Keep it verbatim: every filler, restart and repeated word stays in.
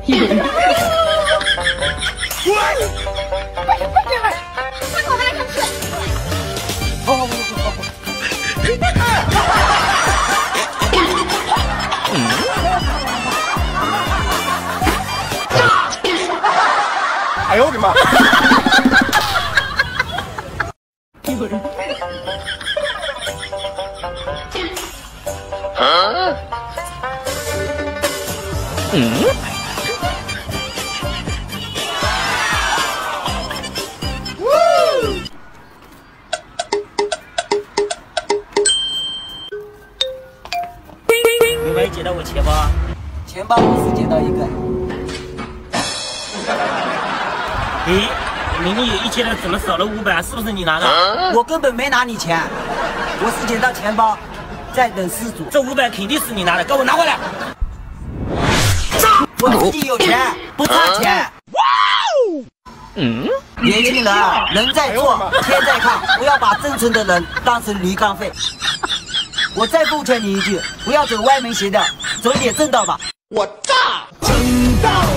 有人。 快快点来！大狗还想吃。好好好好好。哎呦我的妈！ 有人。 啊？嗯？ 有没有捡到我钱包？ 钱包我是捡到一个。 咦，明明有一千的，怎么少了五百？是不是你拿的？ 啊、我根本没拿你钱，我是捡到钱包，在等失主。 这五百肯定是你拿的，给我拿回来！ 我自己有钱，不差钱。哇哦！嗯，年轻人啊，人在做，天在看，不要把真诚的人当成驴肝肺。我再奉劝你一句，不要走歪门邪道，走点正道吧。 我炸！正道。